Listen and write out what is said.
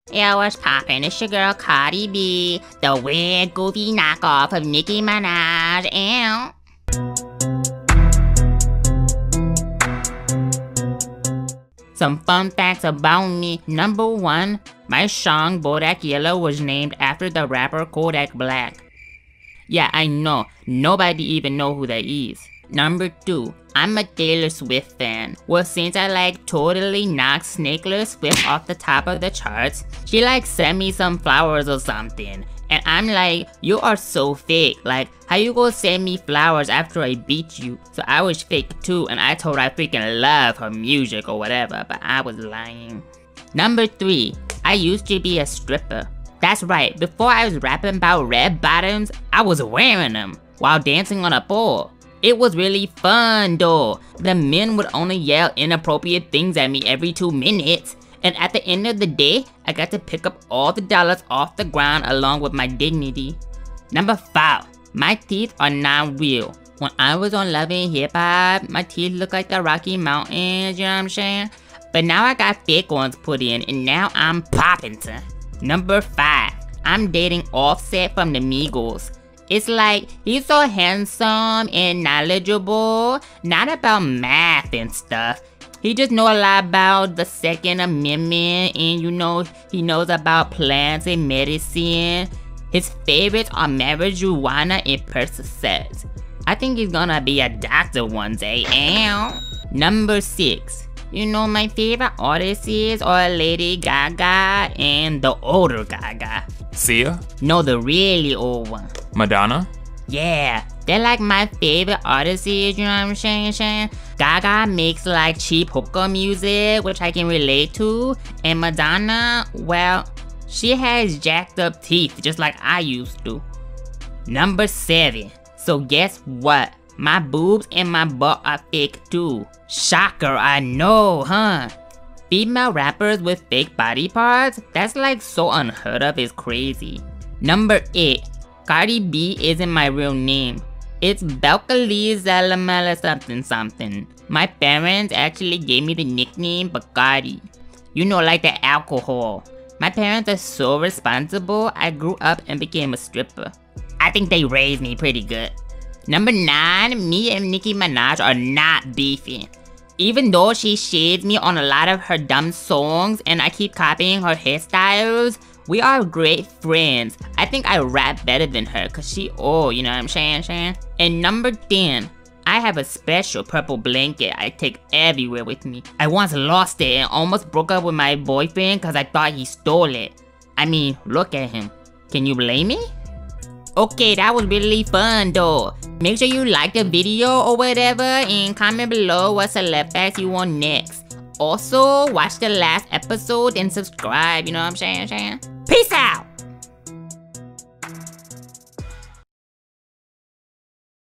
Yo, what's poppin'? It's your girl Cardi B, the weird, goofy knockoff of Nicki Minaj. Ew. Some fun facts about me. Number 1, my song Bodak Yellow was named after the rapper Kodak Black. Yeah, I know, nobody even know who that is. Number 2, I'm a Taylor Swift fan. Well, since I totally knocked Snakler Swift off the top of the charts, she sent me some flowers or something. And I'm like, you are so fake. How you gonna send me flowers after I beat you? So I was fake too, and I told her I freaking love her music or whatever, but I was lying. Number 3, I used to be a stripper. That's right, before I was rapping about red bottoms, I was wearing them while dancing on a pole. It was really fun though. The men would only yell inappropriate things at me every 2 minutes. And at the end of the day, I got to pick up all the dollars off the ground along with my dignity. Number 5, my teeth are not real. When I was on Love and Hip Hop, my teeth looked like the Rocky Mountains, you know what I'm saying? But now I got fake ones put in and now I'm poppin'. Number 5, I'm dating Offset from the Migos. It's he's so handsome and knowledgeable, not about math and stuff. He just know a lot about the Second Amendment and he knows about plants and medicine. His favorites are marijuana and Percocet. I think he's gonna be a doctor one day. Ow. Number 6. My favorite artists are Lady Gaga and the older Gaga. Sia? No, the really old one. Madonna? Yeah, they're my favorite artists, you know what I'm saying? Gaga makes cheap hookah music, which I can relate to. And Madonna, well, she has jacked up teeth just like I used to. Number 7. So guess what? My boobs and my butt are fake too. Shocker, I know, huh? Female rappers with fake body parts? That's so unheard of, it's crazy. Number 8. Cardi B isn't my real name. It's Belcalis Zalamela something. My parents actually gave me the nickname Bacardi. The alcohol. My parents are so responsible, I grew up and became a stripper. I think they raised me pretty good. Number 9, me and Nicki Minaj are not beefing. Even though she shades me on a lot of her dumb songs and I keep copying her hairstyles, we are great friends. I think I rap better than her cause she old, you know what I'm saying? And number 10, I have a special purple blanket I take everywhere with me. I once lost it and almost broke up with my boyfriend cause I thought he stole it. I mean, look at him. Can you blame me? Okay, that was really fun though. Make sure you like the video or whatever and comment below what celeb facts you want next. Also, watch the last episode and subscribe, you know what I'm saying? Peace out!